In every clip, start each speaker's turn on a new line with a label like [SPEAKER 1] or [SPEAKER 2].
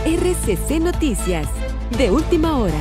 [SPEAKER 1] RCC Noticias, de última hora.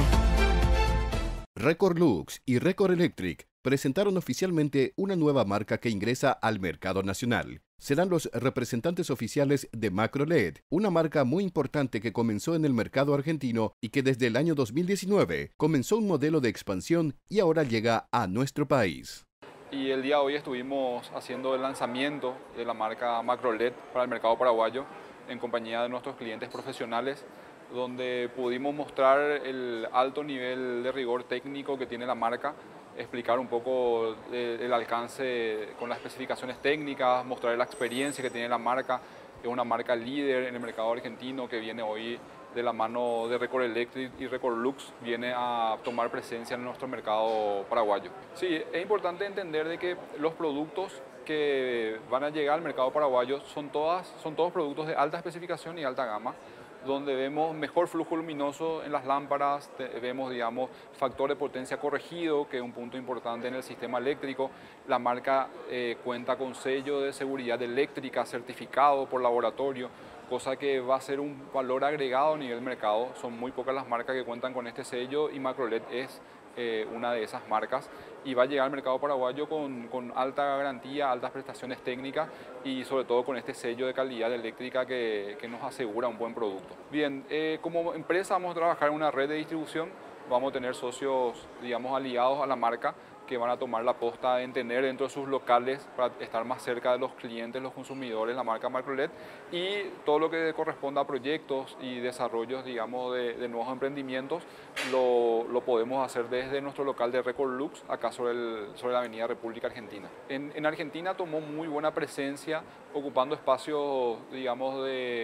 [SPEAKER 2] Recorlux y Recor Electric presentaron oficialmente una nueva marca que ingresa al mercado nacional. Serán los representantes oficiales de MacroLED, una marca muy importante que comenzó en el mercado argentino y que desde el año 2019 comenzó un modelo de expansión y ahora llega a nuestro país.
[SPEAKER 3] Y el día de hoy estuvimos haciendo el lanzamiento de la marca MacroLED para el mercado paraguayo en compañía de nuestros clientes profesionales, donde pudimos mostrar el alto nivel de rigor técnico que tiene la marca, explicar un poco el alcance con las especificaciones técnicas, mostrar la experiencia que tiene la marca. Es una marca líder en el mercado argentino que viene hoy de la mano de Recor Electric y Recorlux, viene a tomar presencia en nuestro mercado paraguayo. Sí, es importante entender de que los productos que van a llegar al mercado paraguayo son todos productos de alta especificación y alta gama, donde vemos mejor flujo luminoso en las lámparas, vemos, digamos, factor de potencia corregido, que es un punto importante en el sistema eléctrico. La marca cuenta con sello de seguridad eléctrica certificado por laboratorio, cosa que va a ser un valor agregado a nivel mercado. Son muy pocas las marcas que cuentan con este sello y MacroLED es una de esas marcas, y va a llegar al mercado paraguayo con alta garantía, altas prestaciones técnicas y sobre todo con este sello de calidad eléctrica que nos asegura un buen producto. Bien, como empresa vamos a trabajar en una red de distribución, vamos a tener socios, digamos, aliados a la marca, que van a tomar la posta en tener dentro de sus locales para estar más cerca de los clientes, los consumidores, la marca MacroLED, y todo lo que corresponda a proyectos y desarrollos, digamos, de nuevos emprendimientos, lo podemos hacer desde nuestro local de Recorlux, acá sobre la avenida República Argentina. En Argentina tomó muy buena presencia, ocupando espacios, digamos,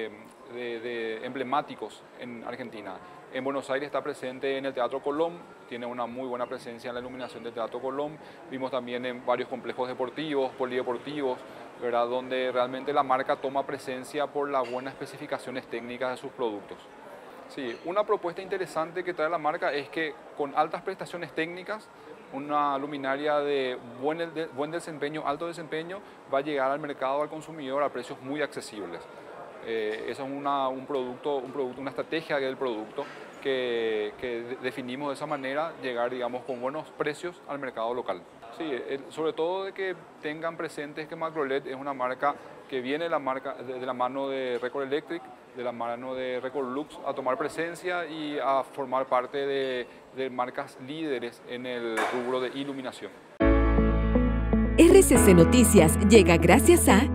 [SPEAKER 3] de emblemáticos en Argentina. En Buenos Aires está presente en el Teatro Colón, tiene una muy buena presencia en la iluminación del Teatro Colón. Vimos también en varios complejos deportivos, polideportivos, ¿verdad?, donde realmente la marca toma presencia por las buenas especificaciones técnicas de sus productos. Sí, una propuesta interesante que trae la marca es que con altas prestaciones técnicas, una luminaria de buen desempeño, alto desempeño, va a llegar al mercado, al consumidor, a precios muy accesibles. Eso es una estrategia del producto que definimos de esa manera, llegar, digamos, con buenos precios al mercado local. Sí, sobre todo de que tengan presentes que MacroLED es una marca que viene de la mano de Recor Electric, de la mano de Recorlux, a tomar presencia y a formar parte de marcas líderes en el rubro de iluminación.
[SPEAKER 1] RCC Noticias llega gracias a